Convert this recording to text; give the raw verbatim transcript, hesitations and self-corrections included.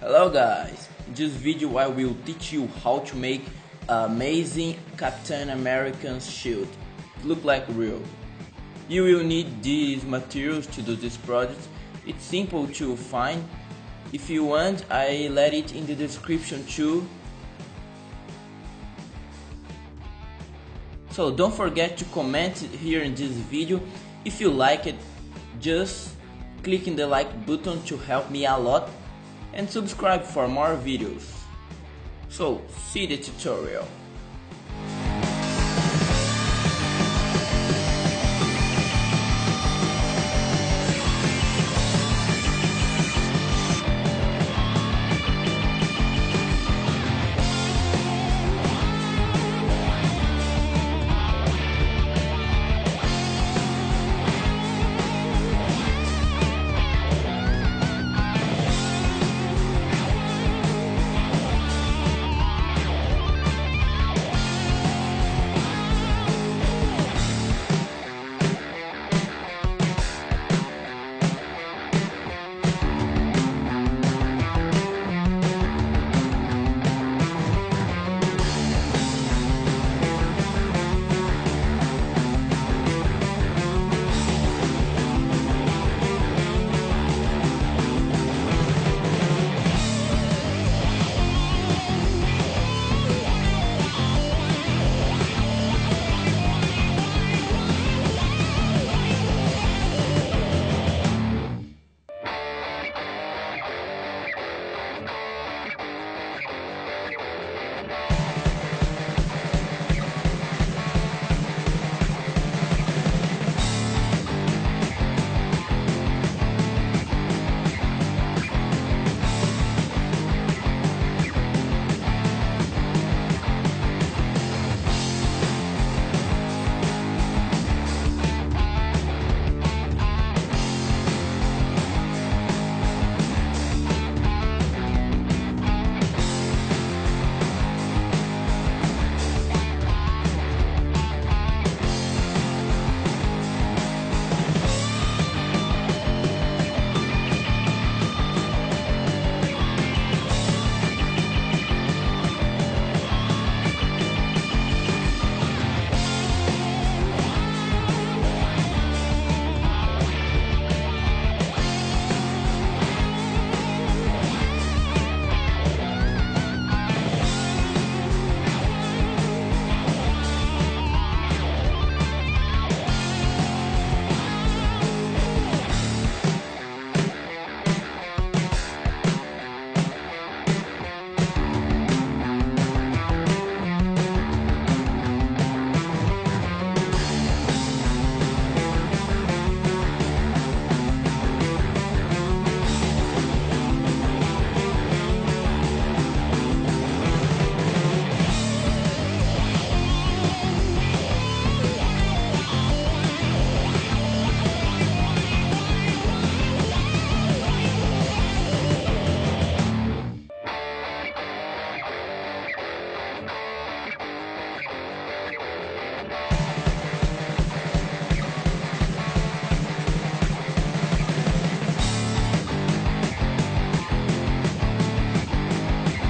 Hello guys, in this video I will teach you how to make amazing Captain American's shield. It look like real. You will need these materials to do this project. It's simple to find. If you want, I let it in the description too. So don't forget to comment here in this video. If you like it, just click in the like button to help me a lot, and subscribe for more videos. So see the tutorial.